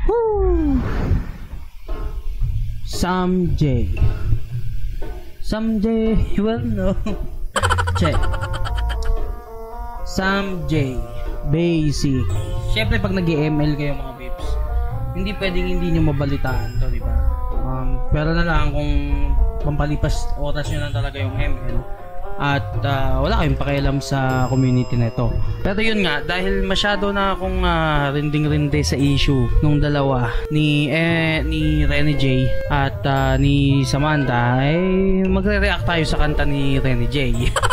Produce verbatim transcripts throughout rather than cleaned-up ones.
Woo! Someday. Someday you will know. Check. Someday. Basic. Siyempre pag nag-M L kayo mga babes, hindi pwedeng hindi nyo mabalitaan to, di ba? Um, pero na lang kung pampalipas oras nyo lang talaga yung M L at uh, wala kayong pakialam sa community na ito. Pero yun nga, dahil masyado na akong uh, rinding-rinde sa issue nung dalawa ni eh, ni Renny J at uh, ni Samantha, ay magre-react tayo sa kanta ni Renny J.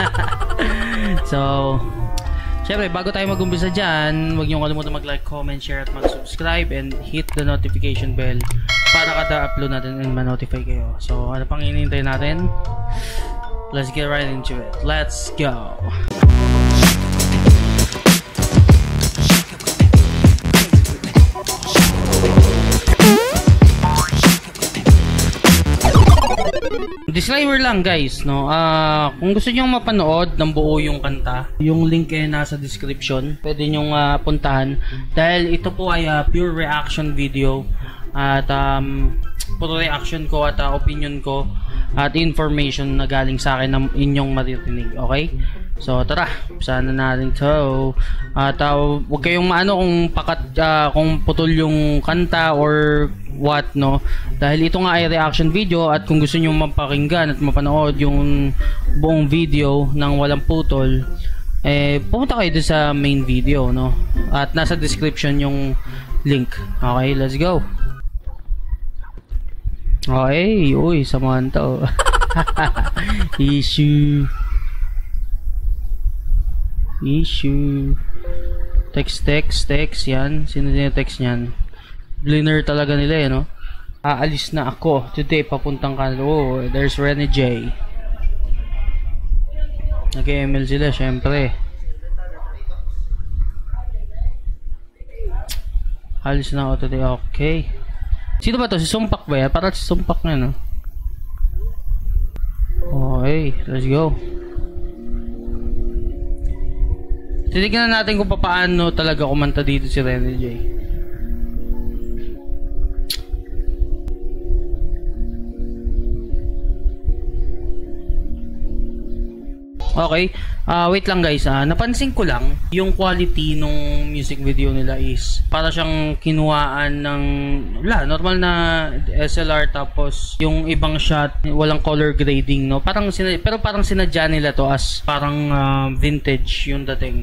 So syempre, bago tayo mag-umpisa dyan, huwag niyo kalimutan mag-like, comment, share at mag-subscribe and hit the notification bell para kada upload natin and ma-notify kayo. So ano pang hinihintay natin? Let's get right into it. Let's go! Disclaimer lang guys, no. Ah, uh, kung gusto niyo mapanood ng buo yung kanta, yung link ay nasa description. Pwede niyo uh, puntahan dahil ito po ay uh, pure reaction video at um puro reaction ko at uh, opinion ko at information na galing sa akin ng inyong maririnig, okay? So tara, sana natin to. At uh, huwag kayong maano kung pakat uh, kung putol yung kanta or what, no, dahil ito nga ay reaction video at kung gusto niyo mapakinggan at mapanood yung buong video nang walang putol, eh pumunta kayo doon sa main video, no, at nasa description yung link. Okay, let's go. Okay, uy, Samantha. Oh. Issue. Issue. Text, text, text, yan. Sino din yung text niyan? Bliner talaga nila, eh, no? Aalis na ako. Today, papuntang ka. Oh, there's Renny J. Nag-M L sila, syempre. Alis na ako today. Okay. Sino ba to? Si Sumpak ba yan? Parang si Sumpak na, no? Okay, let's go. Titignan natin kung paano talaga kumanta dito si Renny J. Okay, uh, wait lang guys, uh, napansin ko lang yung quality nung music video nila is para siyang kinuhaan ng wala, normal na S L R tapos yung ibang shot walang color grading, no, parang sina, pero parang sinadya nila to as parang uh, vintage yung dating.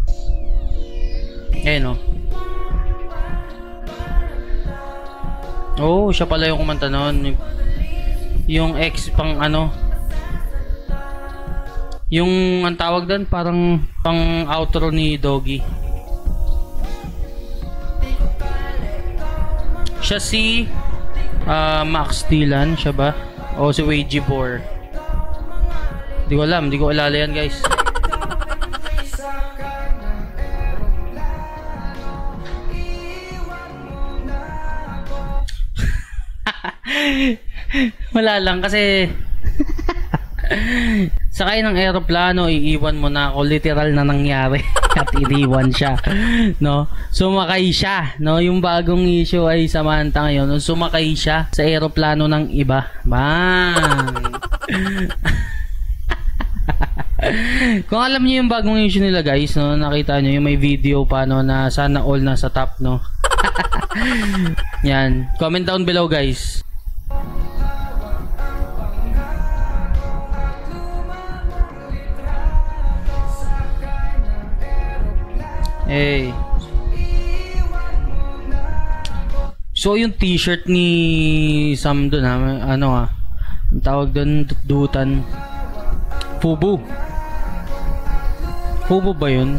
Eh no. Oh, siya pala yung kumanta noon. Yung ex pang ano, yung ang tawag doon parang pang outro ni Doggy. Siya si uh, Max Dylan, siya ba? O si Wagey Bor? Di ko alam, di ko alala yan guys. Wala lang kasi sakay ng eroplano, iiwan mo na ako, literal na nangyari. At iniwan siya, no? Sumakay siya, no? Yung bagong issue ay Samantha ngayon, no? Sumakay siya sa eroplano ng iba. Bang! Kung alam niyo yung bagong issue nila guys, no? Nakita niyo yung may video pa, no? Na sana all nasa top, no? Yan, comment down below guys. Hey. So yung t-shirt ni Sam doon, ha, ano ah, ang tawag doon, dutan. Fubu. Fubu ba yun?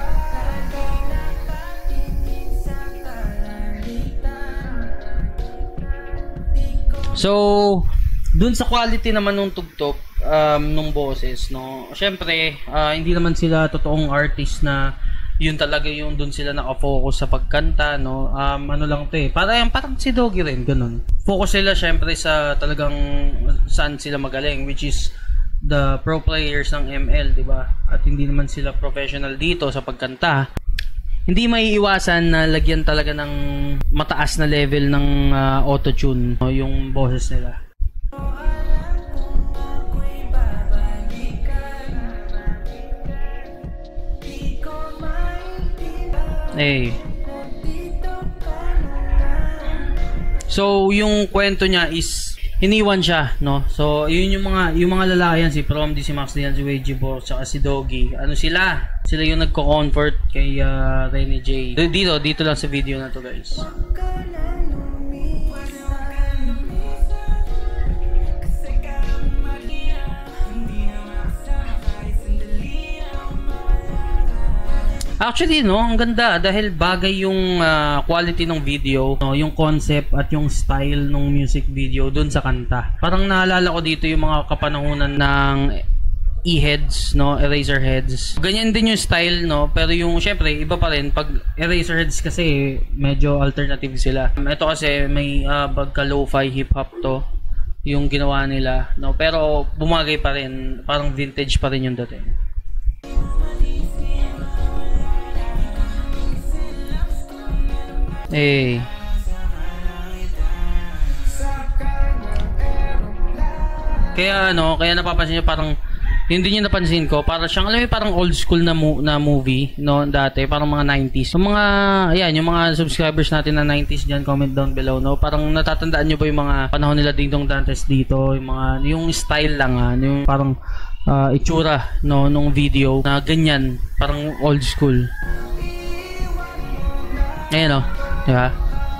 So dun sa quality naman ng tugtog, um, nung boses, no, syempre uh, hindi naman sila totoong artist na yun talaga yung dun sila nakafocus sa pagkanta, no. Um, ano lang to eh, parang, parang si Doggy rin, ganun. Focus sila syempre sa talagang saan sila magaling, which is the pro players ng M L, diba? At hindi naman sila professional dito sa pagkanta. hindi maiiwasan na lagyan talaga ng mataas na level ng uh, auto-tune no, yung boses nila. Eh. So, yung kwento niya is iniwan siya, no? So, yun yung mga yung mga lalaki yan, si Promdi, si Max Dian, si Weiji Bo, saka si Doggy. Ano sila? Sila yung nagko-comfort kay uh, Renny J. Dito, dito lang sa video na to, guys. Actually, no, ang ganda dahil bagay yung uh, quality ng video, no, yung concept at yung style ng music video dun sa kanta. Parang naalala ko dito yung mga kapanahunan ng E-heads, no, Eraserheads. Ganyan din yung style, no, pero yung syempre iba pa rin pag Eraserheads kasi medyo alternative sila. Ito kasi may uh, pagka lo-fi hip hop to yung ginawa nila, no, pero bumagay pa rin, parang vintage pa rin yung dating. Eh. Kaya ano, kaya napapansin niyo parang hindi niyo napansin ko, para siyang alam mo parang old school na mo, na movie no dati, parang mga nineties. Yung mga ayan, yung mga subscribers natin na nineties diyan, comment down below no. Parang natatandaan niyo ba yung mga panahon nila Ding Dong Dantes dito, yung mga yung style lang ah, yung parang uh, itsura no nung video na ganyan, parang old school. Ayan oh. Diba?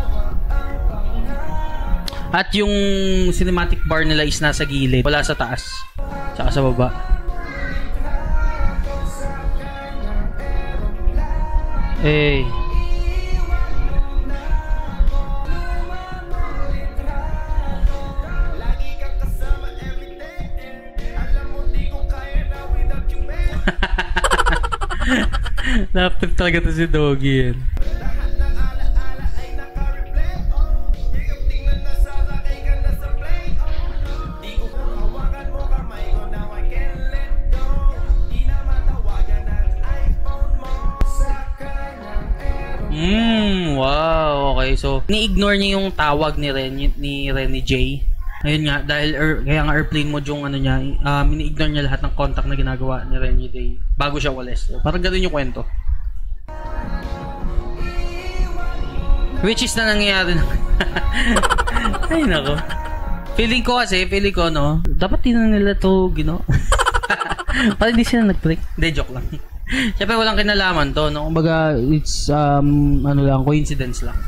At yung cinematic bar nila is nasa gilid, wala sa taas tsaka sa baba. Eh laptop talaga to si Doggy yan. Mm, wow, okay. So, ni-ignore niya yung tawag ni Ren, ni Renny J. Ayun nga, dahil er, kaya nga airplane mode yung ano niya, um, ni-ignore niya lahat ng contact na ginagawa ni Renny J bago siya walis. So, parang ganoon yung kwento. Which is na nangyayari na. Ay, nako. Feeling ko kasi, feeling ko, no, dapat din na nila to, gino. Parang hindi sila nag-break. Hindi, joke lang. Siyempre walang kinalaman to, no? Kumbaga, it's, um, ano lang, coincidence lang.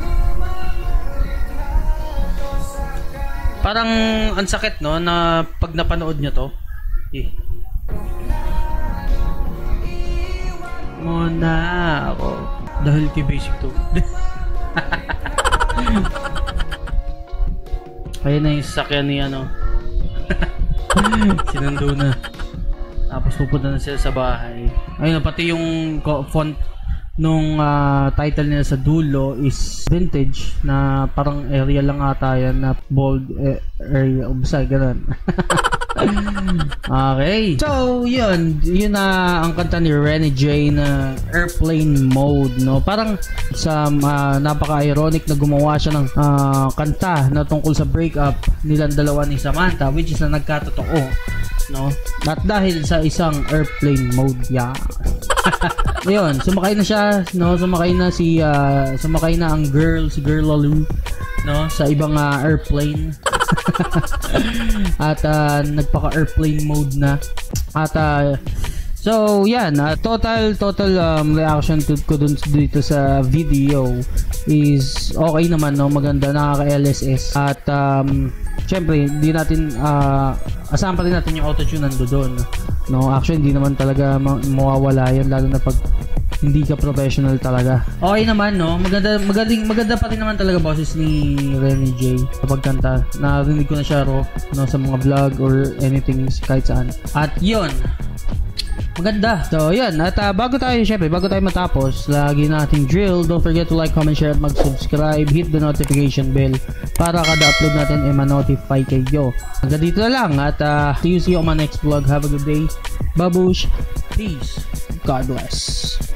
Parang, ang sakit, no? Na pag napanood nyo to, eh. Muna ako. Dahil kay basic to. Kaya na yung sasakyan ni, ano. Sinundo na. Tapos pupunta na sila sa bahay. Ayun, pati yung font nung uh, title nila sa dulo is vintage na parang area lang ata yan na bold eh, area of sight, ganun. Okay. So, yun. Yun na ang kanta ni Renny J na Airplane Mode, no? Parang sa uh, napaka-ironic na gumawa siya ng uh, kanta na tungkol sa breakup nilang dalawa ni Samantha, which is na nagkatotoo, no? At dahil sa isang airplane mode, yeah. Ayun, sumakay na siya, no? Sumakay na si uh, sumakay na ang girl, si Girl Lalu, no? Sa ibang uh, airplane. At uh, nagpaka-airplane mode na. At uh, so yan, uh, total total um, reaction to ko dun dito sa video is okay naman, no? Maganda, nakaka-L S S. At um, syempre, hindi natin uh, asahan pa rin natin yung auto-tune nando doon, no? Actually, hindi naman talaga ma mawawala yan, lalo na pag hindi ka professional talaga. Okay naman, no? Maganda, magaling, maganda pa rin naman talaga boses ni Renny J sa pagkanta. Narinig ko na siya raw, no, sa mga vlog or anything kahit saan. At yun, maganda. So, yun. At uh, bago tayo, syempre, bago tayo matapos, lagi nating drill. Don't forget to like, comment, share, at mag-subscribe. Hit the notification bell para kada upload natin ay ma-notify kayo. Hanggang dito na lang. At uh, see you, see you on my next vlog. Have a good day. Babush. Peace. God bless.